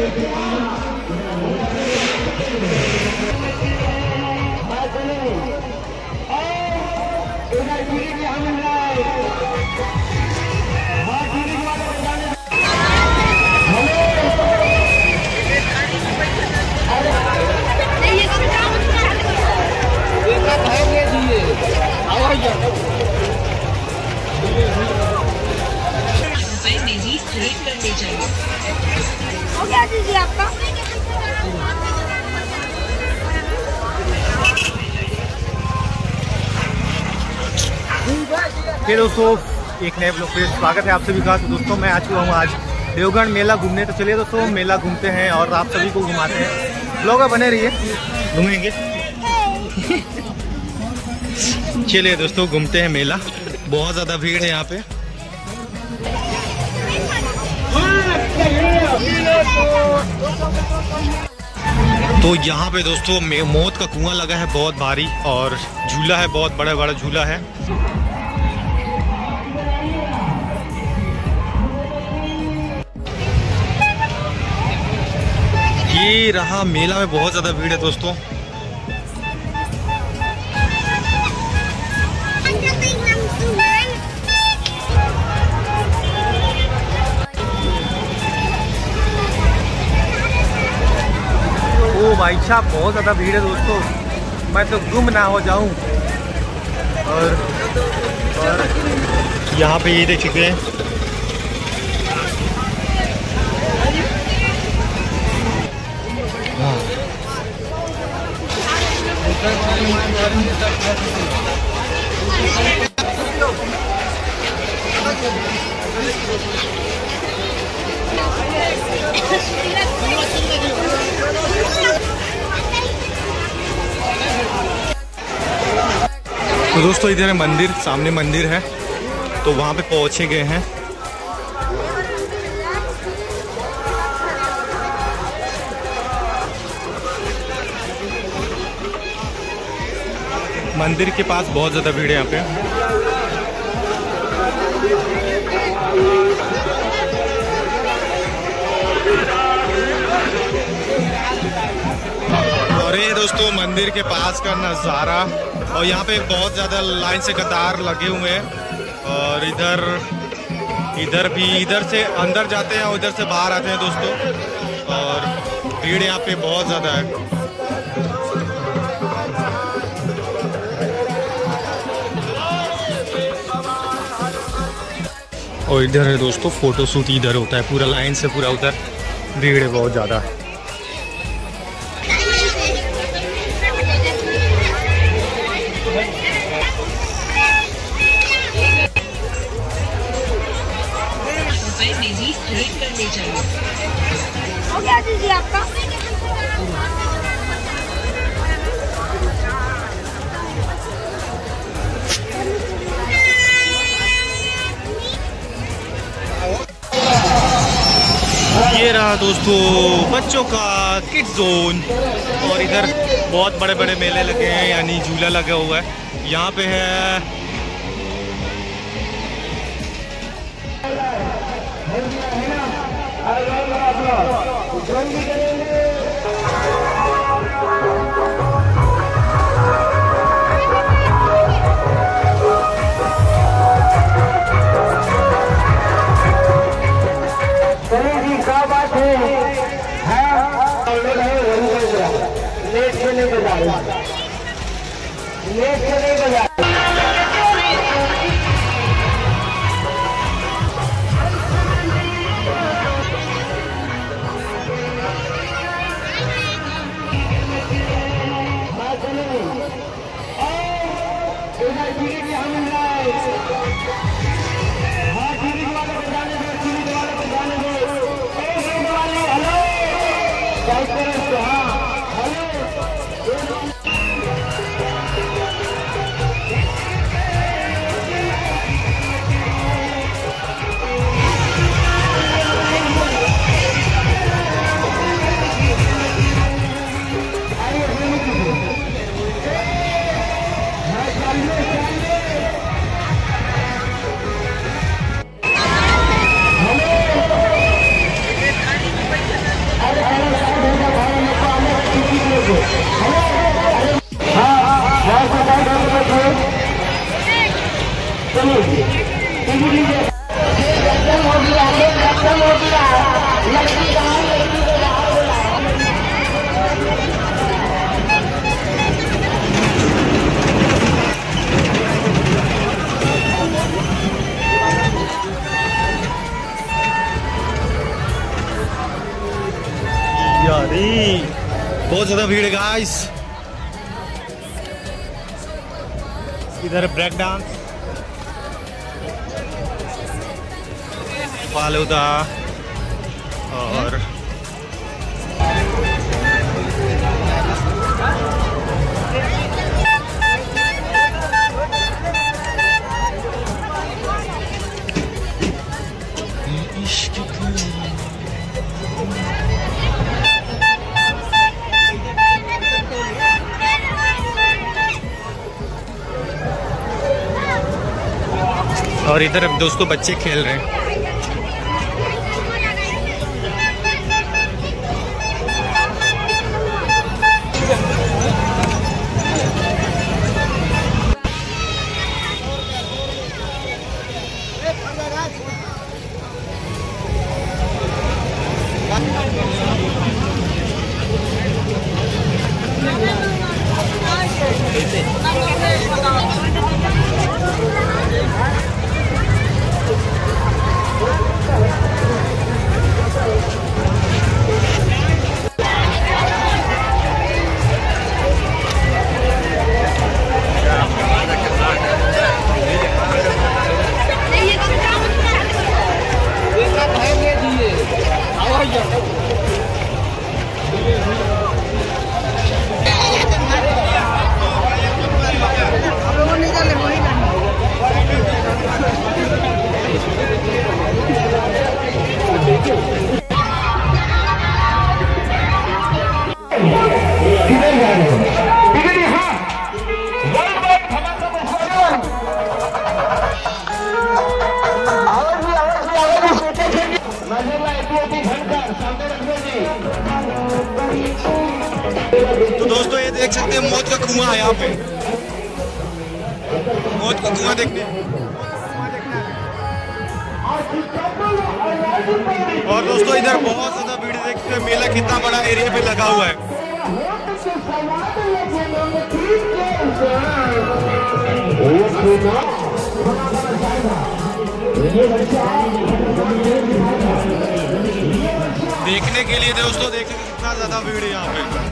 हो गया दीजिए आपका। फिर दोस्तों एक नए ब्लॉग पे स्वागत है आप सभी का। तो दोस्तों मैं आ चुका हूँ आज देवगढ़ मेला घूमने। तो चलिए दोस्तों मेला घूमते हैं और आप सभी को घुमाते हैं। ब्लॉग में बने रहिए, घूमेंगे। चलिए दोस्तों घूमते हैं मेला। बहुत ज़्यादा भीड़ है यहाँ पे। तो यहाँ पे दोस्तों मौत का कुआं लगा है बहुत भारी, और झूला है, बहुत बड़ा बड़ा झूला है। ये रहा मेला में बहुत ज़्यादा भीड़ है दोस्तों। ओ भाई साहब बहुत ज़्यादा भीड़ है दोस्तों, मैं तो गुम ना हो जाऊं। और यहाँ पे ये देख सकते हैं, तो दोस्तों इधर है मंदिर, सामने मंदिर है, तो वहाँ पे पहुँचे गए हैं। मंदिर के पास बहुत ज़्यादा भीड़ है यहाँ पे। और ये दोस्तों मंदिर के पास का नज़ारा, और यहाँ पे बहुत ज़्यादा लाइन से कतार लगे हुए हैं। और इधर भी, इधर से अंदर जाते हैं, उधर से बाहर आते हैं दोस्तों। और भीड़ यहाँ पे बहुत ज़्यादा है। और इधर है दोस्तों फोटो शूट इधर होता है, पूरा लाइन से पूरा उधर भीड़ है बहुत ज़्यादा। हो गया दीजिए आपका। ये रहा दोस्तों बच्चों का किड्स जोन। और इधर बहुत बड़े बड़े मेले लगे हैं, यानी झूला लगा हुआ है। यहाँ पे है यारी बहुत ज्यादा भीड़ है गाइस। इधर ब्रेक डांस, फालूदा और और इधर दोस्तों बच्चे खेल रहे हैं। तो दोस्तों ये देख सकते हैं मौत का कुआं है यहाँ पे, मौत का कुआं देखने। और दोस्तों इधर बहुत ज्यादा भीड़ देख सकते हैं, मेला कितना बड़ा एरिया पे लगा हुआ है। देखने के लिए दोस्तों देखिए कितना ज्यादा भीड़ है यहाँ पे।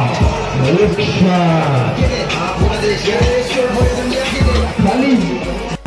Riksha.